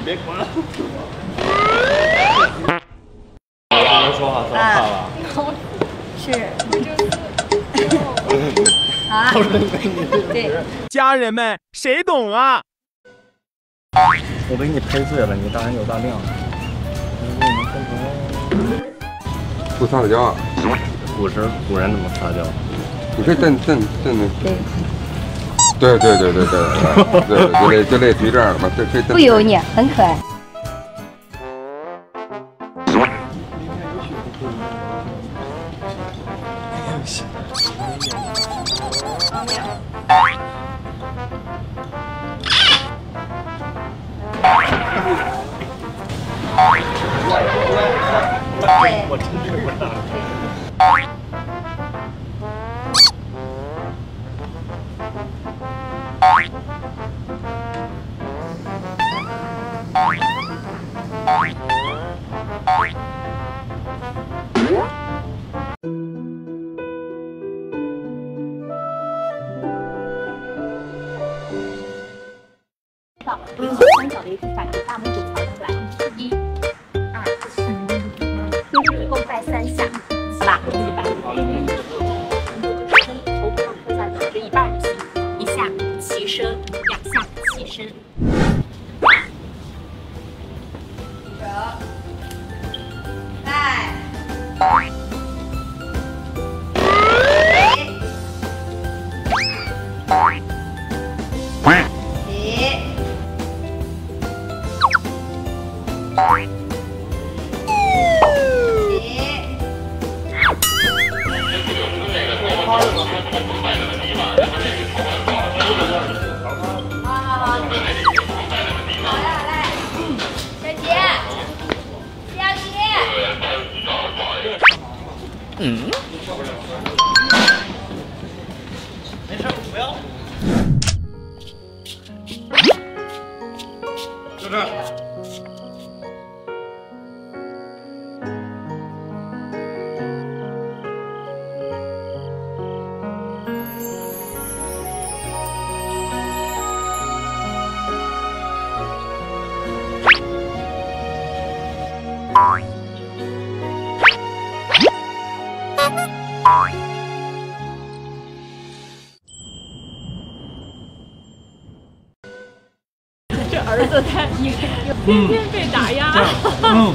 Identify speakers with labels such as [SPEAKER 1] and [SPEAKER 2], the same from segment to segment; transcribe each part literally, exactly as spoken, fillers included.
[SPEAKER 1] 别管了。
[SPEAKER 2] 别说话，说话了。
[SPEAKER 3] 是。啊。对。
[SPEAKER 4] 家人们，谁懂啊？
[SPEAKER 2] 我给你拍碎了，你大人有大量。
[SPEAKER 5] 不撒娇啊？
[SPEAKER 2] 古时古人怎么撒娇？
[SPEAKER 5] 你可以蹬蹬蹬蹬。对对对对对对对，就类就类似于这样的嘛，这可以蹬。
[SPEAKER 3] 不油腻，很可爱。
[SPEAKER 2] 我真是不大。
[SPEAKER 6] 三角的一个反大拇指朝出来，一、二、三，就是一共带三下，吧？一百。头不要磕下去，就一半就行。一下起身，两下起身。
[SPEAKER 3] 来。
[SPEAKER 4] 嗯，没事，不要。就这。
[SPEAKER 6] 这儿子他一个天天被打压。
[SPEAKER 4] 嗯。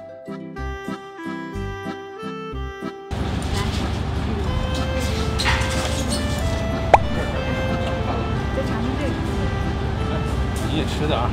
[SPEAKER 4] 你也吃点儿。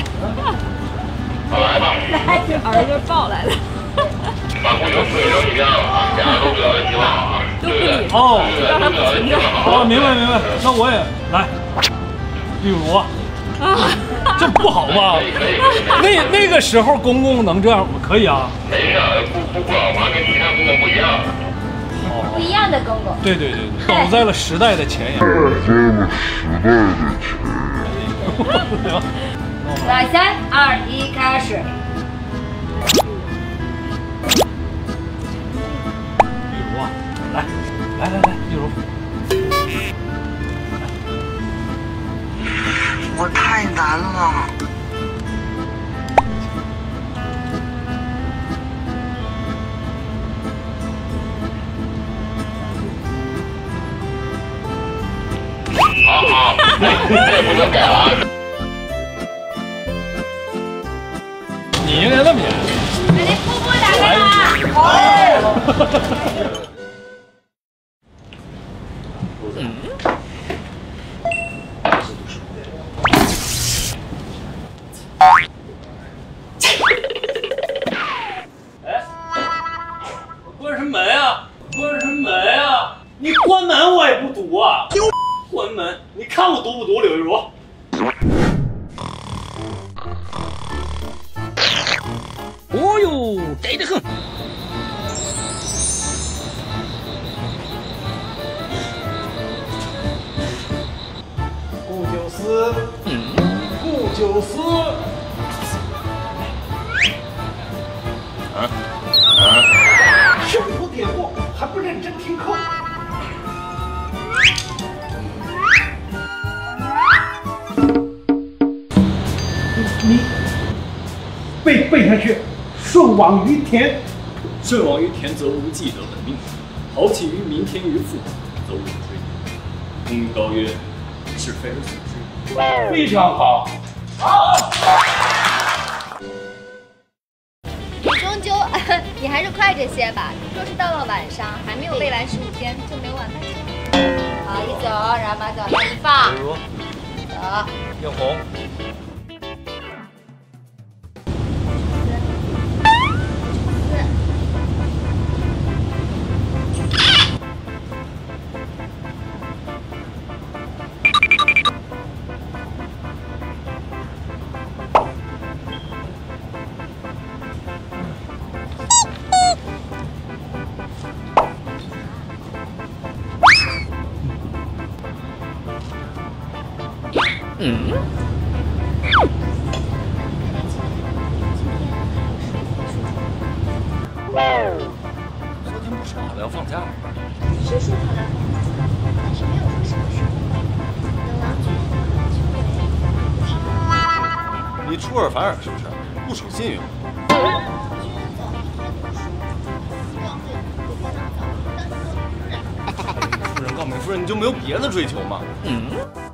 [SPEAKER 6] 来吧。来，这儿子抱来了。
[SPEAKER 7] 把工友退流一下啊，大家都不要问题了啊。
[SPEAKER 6] 都不理他，
[SPEAKER 4] 哦，
[SPEAKER 6] 让他不存在。
[SPEAKER 4] 哦，明白明白，那我也来。例如啊，这不好吧？那那个时候公公能这样，可以啊。
[SPEAKER 7] 没事，不不不老王跟其他公公不一样。
[SPEAKER 3] 不一样的公公。
[SPEAKER 4] 对对对，走在了时代的前沿。
[SPEAKER 5] 走在了时代的前沿。
[SPEAKER 3] 来，三二一，开始。
[SPEAKER 4] 例如啊，来来来来，例如。
[SPEAKER 8] 我太难了。
[SPEAKER 7] 好好，这不能改了。
[SPEAKER 4] 你应该那么演。
[SPEAKER 3] 给你姑姑打电话。哦。
[SPEAKER 4] 哎，关什么门啊？关什么门啊？你关门我也不读啊！关门，你看我读不读，柳玉茹？哦呦，呆得很。
[SPEAKER 1] 顾九思，嗯，顾九思。
[SPEAKER 7] 啊啊！
[SPEAKER 1] 生活点过，还不认真听课。你背背下去，顺往于田。
[SPEAKER 9] 顺往于田，则无计得本命；豪气于民，天于父，则无追。公明高曰：是非而所知。
[SPEAKER 1] 非常好。好。
[SPEAKER 6] 你终究，你还是快这些吧。若是到了晚上还没有背完十五天，就没有晚饭吃。好，一走，然后把脚一放，走。
[SPEAKER 2] 映红。
[SPEAKER 9] 嗯。昨天不说好了要放假吗？
[SPEAKER 6] 是说好了放假，但是没有说什么时候。等王军
[SPEAKER 9] 你出尔反尔是不是？不守信用。夫人告明夫人，你就没有别的追求吗？嗯。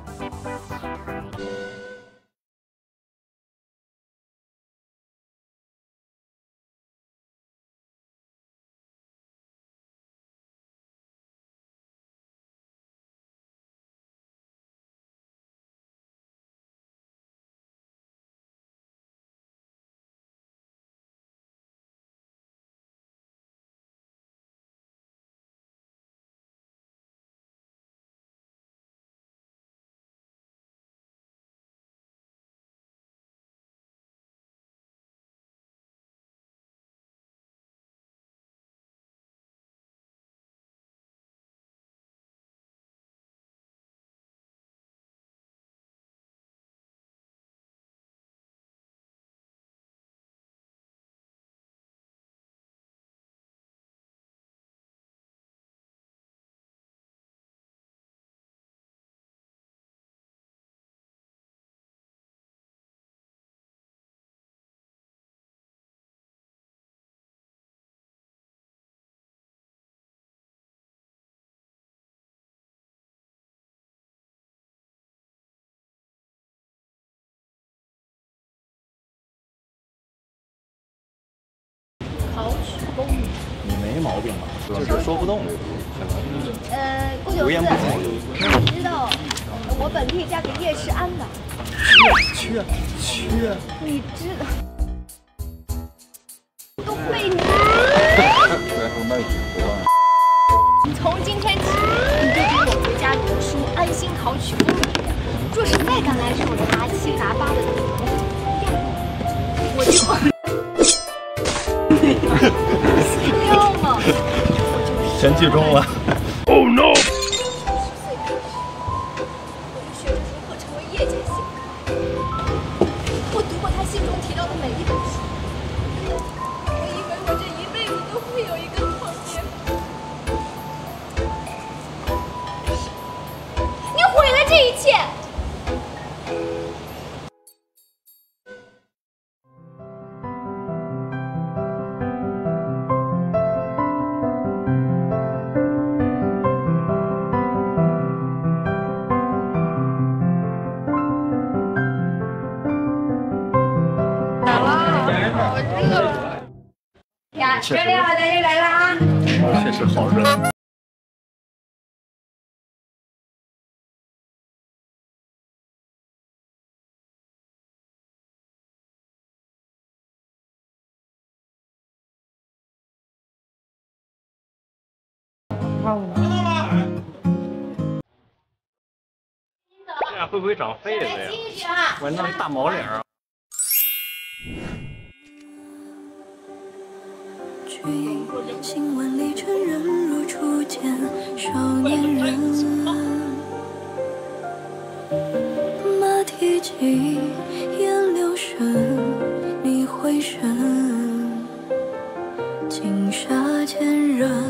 [SPEAKER 6] 考取功名。
[SPEAKER 2] 你没毛病吧？就是说不动这个，
[SPEAKER 6] 呃，顾九思，你知道我本可以嫁给叶世安的。
[SPEAKER 2] 缺缺，
[SPEAKER 6] 你知道？都被你。从今天起，你就跟我回家读书，安心考取功名。若是再敢来这种杂七杂八的地方，我就。 要吗？
[SPEAKER 2] 全剧终了。Oh no！
[SPEAKER 6] 我就学着如何成为叶家姓。我读过他信中提到的每一本书，我以为我这一辈子都会有一个堂爹。你毁了这一切！
[SPEAKER 2] 确实，确实好热。这样会不会长痱子呀？我弄一大毛领儿。
[SPEAKER 10] 新闻里承认若初见少年人，马蹄疾，烟留神，你回身，金沙千人。